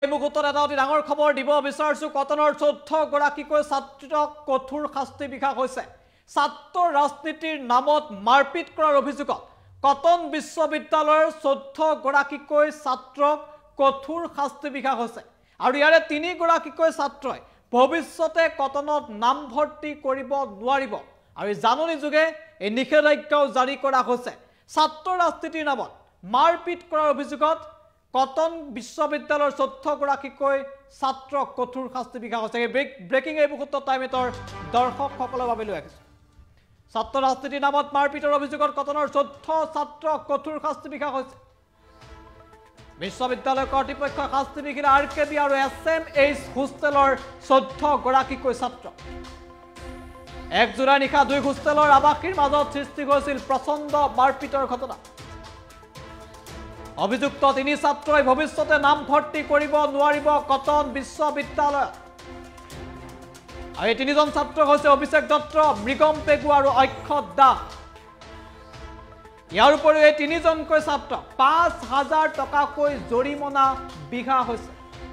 মুহূৰ্তত এটা অতি ডাঙৰ খবৰ দিব বিচাৰিছো কটনৰ 14 গৰাকীকৈ ছাত্ৰক কঠোৰ শাস্তি বিহা হৈছে ছাত্ৰ ৰাজনীতিৰ নামত মাৰপিট কৰাৰ অভিযোগত কটন বিশ্ববিদ্যালয়ৰ 14 গৰাকীকৈ ছাত্ৰক কঠোৰ শাস্তি বিহা হৈছে আৰু ইয়াৰে 3 গৰাকীকৈ ছাত্ৰই ভৱিষ্যতে কটনত নামভৰ্তি কৰিব নোৱাৰিব আৰু জাননী যোগে এই নিষেধাজ্ঞাও জাৰি কৰা হৈছে ছাত্ৰ ৰাজনীতিৰ নামত মাৰপিট কৰাৰ অভিযোগত কটন বিশ্ববিদ্যালয়ৰ 14 গৰাকীকৈ ছাত্ৰক কঠোৰ শাস্তি বিহা হৈছে ব্ৰেকিং এই মুহূৰ্তত টাইমেটৰ দৰ্শকসকলৰ বাবে লৈ আহিছো ছাত্ৰ ৰাজনীতিৰ নামত মাৰপিটৰ অভিযোগত কটনৰ 14 ছাত্ৰক কঠোৰ শাস্তি বিহা হৈছে বিশ্ববিদ্যালয় কৰ্তৃপক্ষই শাস্তি বিহিলে আৰকেবি আৰু এছএমএইচ হোষ্টেলৰ 14 গৰাকীকৈ ছাত্ৰ এক জুলাই নিশা দুই হোষ্টেলৰ আৱাসীৰ মাজত সৃষ্টি হৈছিল প্ৰচণ্ড মাৰপিটৰ ঘটনা অভিযুক্ত 3 ছাত্ৰই ভৱিষ্যতে নামভৰ্তি কৰিব নোৱাৰিব কটন বিশ্ববিদ্যালয় আৰু এই 3জন ছাত্ৰ হৈছে অভিষেক দত্ত মৃগম পেগু আৰু অক্ষত দাস ইয়াৰ উপৰিও এই 3জনকৈ ছাত্ৰ 5000 টকাকৈ জৰিমনা বিহা হৈছে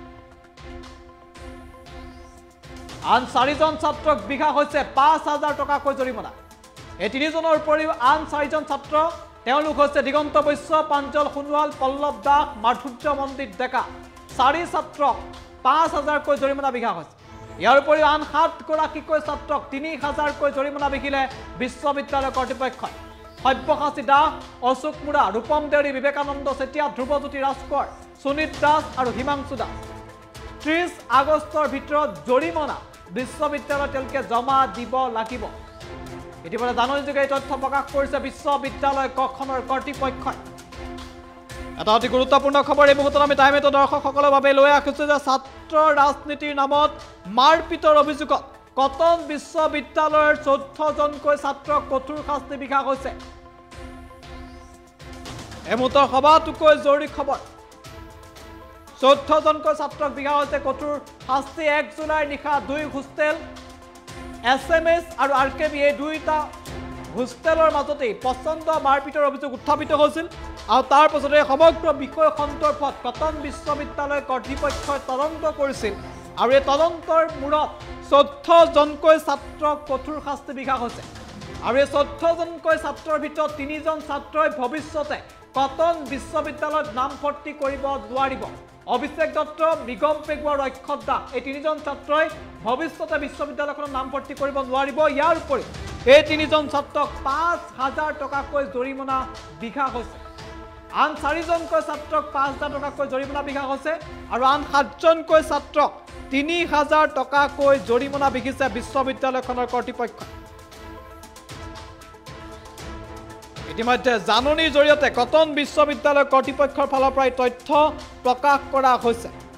আন 4জন ছাত্ৰক বিহা হৈছে 5000 টকাকৈ জৰিমনা এই 3জনৰ উপৰিও আন 4জন ছাত্ৰ তেওঁলোক হৈছে দিগন্ত বৈশ্য পাঞ্জল সোণোৱাল পল্লৱ দাস মাধুৰ্য মন্দিৰ ডেকা 4 ছাত্ৰক 5000কৈ জৰিমনা বিহা হৈছে ইয়াৰ উপৰিও আন 7 গৰাকীকৈ ছাত্ৰক 3000কৈ জৰিমনা বিহিলে বিশ্ববিদ্যালয় কৰ্তৃপক্ষই সব্যসাচী দাস অশোক মুৰা ৰূপম দেউৰী বিবেকানন্দ চেতিয়া ধ্ৰুৱজ্যোতি ৰাজকোঁৱৰ সুনীত দাস আৰু হিমাংশু দাস 30 আগষ্টৰ ভিতৰত জৰিমনা বিশ্ববিদ্যালয় তেওঁলোকে জমা দিব লাগিব ইতিমধ্যে জাননীযোগে তথ্য প্ৰকাশ কৰিছে বিশ্ববিদ্যালয় কটনৰ কৰ্তৃপক্ষই এটা অতি গুৰুত্বপূৰ্ণ খবৰ এই মুহূৰ্তত আমি টাইমেটো দৰ্শকসকলৰ বাবে লৈ আহিছো যে ছাত্ৰ ৰাজনীতিৰ নামত মাৰপিটৰ অভিযোগত কটন বিশ্ববিদ্যালয়ৰ 14জনকৈ ছাত্ৰক কঠোৰ শাস্তি বিহা হৈছে এই মুহূৰ্তৰ সবাতোকৈ জৰুৰী খবৰ 14জনকৈ ছাত্ৰক বিহা হৈছে কঠোৰ শাস্তি 1 জুলাই নিশা দুই হোষ্টেল এছএমএছ আৰু আৰকেবি এই দুইটা হোষ্টেলৰ মাজতে প্ৰচণ্ড মাৰপিটৰ অভিযোগ উত্থাপিত হৈছিল আৰু তাৰ পাছতে সমগ্ৰ বিষয় সন্দৰ্ভত কটন বিশ্ববিদ্যালয় কৰ্তৃপক্ষই তদন্ত কৰিছিল আৰু এই তদন্তৰ মূৰত 14জনকৈ ছাত্ৰক কঠোৰ শাস্তি বিহা হৈছে আৰু এই 14জনকৈ ছাত্ৰৰ ভিতৰত 3জন ছাত্ৰই ভৱিষ্যতে কটন বিশ্ববিদ্যালয়ত নামভৰ্তি কৰিব নোৱাৰিব অভিষেক দত্ত মৃগম পেগু আৰু অক্ষত দাস এই 3জন ছাত্ৰই ভৱিষ্যতে বিশ্ববিদ্যালয়খনত নামভৰ্তি কৰিব নোৱাৰিব ইয়াৰ উপৰি এই 3জন ছাত্ৰক 5000 টকাকৈ জৰিমনা বিহা হৈছে আন 4জনকৈ ছাত্ৰক 5000 টকাকৈ জৰিমনা বিহা হৈছে আৰু আন 7জনকৈ ছাত্ৰক 3000 টকাকৈ জৰিমনা বিহিছে বিশ্ববিদ্যালয়খনৰ কৰ্তৃপক্ষই ইতিমধ্যে জাননীৰ জৰিয়তে কটন বিশ্ববিদ্যালয় কৰ্তৃপক্ষৰ ফালৰ পৰা তথ্য প্ৰকাশ কৰা হৈছে